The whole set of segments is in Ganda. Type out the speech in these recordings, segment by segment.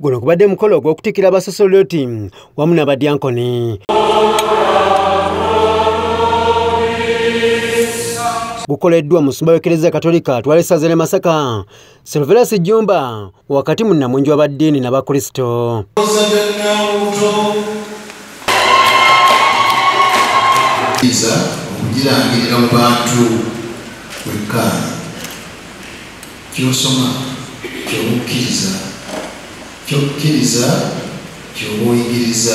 Guno kubadde mukolo ogw'okutikira abasaserodooti wamu n'abadyankoni. Gukoleddwa musumba w'Eklezia Katolika atwala essaza ly'e Masaka, Silverus Jjumba, wakati mu nnamungi w'abaddiini n'Abakristo. Okugirangirira mu bantu wekkaanya ky'osoma ky'okkiriza ky'oba oyigiriza.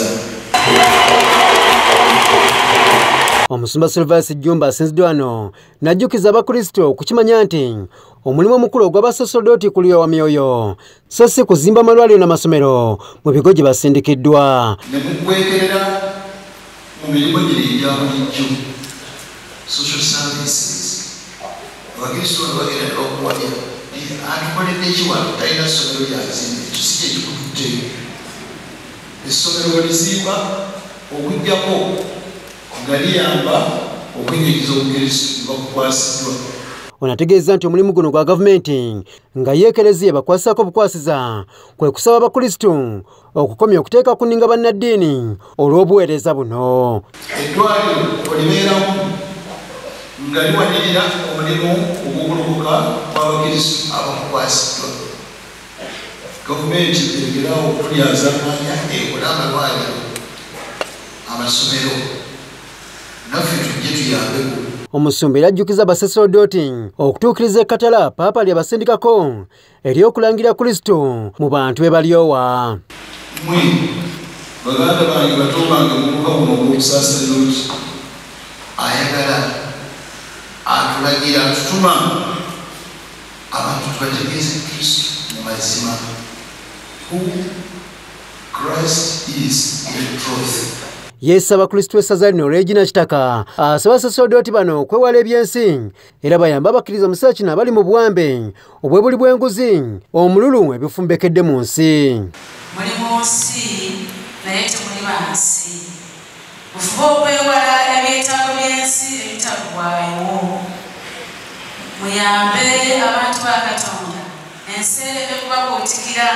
Omusumba Silverus Jjumba asinziddwa wano n'ajjukiza Abakristo okukimanya nti omulimu omukulu ogw'abasaserodooti kulya wa myoyo so si kuzimba amalwaliro n'amasomero mu bigo gye basindikiddwa. Ne mukwekerera mu mirimu gino egya bulijjo social services. Abakristo bano bagenda n'okuwabya atukoledde ekiwano talina ssomero lyazimba ekyo si kye kikututte. Essomero lizimba okuggyako nga liyamba okwenyigiza Obukristo bakukwasiddwa. Ono ategeeza nti omulimu guno gwa gavumenti nga ye Eklezia bakwasako obukwasiza kwe kusaba Abakristo okukomya okuteeka ku nninga bannaddiini olw'obuweereza buno. Eddwaliro olibeeramu nga liwanirira omulimu ogw'okulubuka kw'Abakristo abakukwasiddwa. Gavumenti eregerawo okulyaza amaanya ekola amalwaliro, amasomero, naffe tujje tuyambeko. Omusumba era ajjukiza abasaserodooti okutuukiriza ekkatala Paapa lye basindikako ery'okulangira Kristo mu bantu be balyowa. Mmwe baganda bange bato bange mubuka buno obw'obusaserodooti ayagala atulagira atutuma abantu tubategeeze Kristo mu mazima. Who Christ is in truth. Yeesaba Abakristo essaza lino Regina Kitaka asaba abasaserodooti bano okwewala ebyensi era bayamba abakkiriza mu kiseera kino abali mu buwambe obwebuli bw'enguzi omululu ebifumbekedde mu nsi. Muli mu nsi naye temuli bansi. Mufube okwewala ebyetaago by'ensi ebitaggwaayo. Muyambe abantu ba Katonda ensi ekubabuutikira.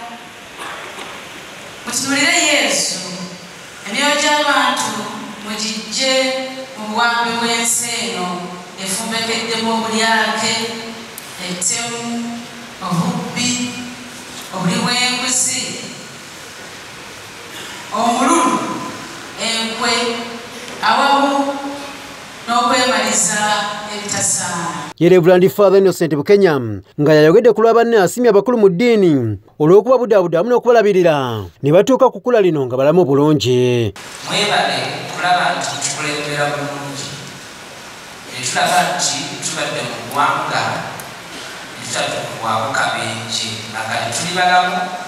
Mutunuulire Yesu. Emyoyo gy'abantu mugijje mu buwambe bw'ensi eno efumbekeddemu obulyake, ettemu, obubbi, obuli bw'enguzi, omululu, enkwe, awamu n'okwemaliza ebitasaana. Ye Reverend Father Innocent Bukenya nga yayogedde ku lwa banne asimye abakulu mu ddiini olw'okubabudaabuda wamu n'okubalabirira ne batuuka ku kkula lino nga balamu bulungi. Mwebale kulaba nti tukulembera bulungi. Tulaba nti tubadde mu ggwanga ne tutatuukwako kabenje nga kati tuli balamu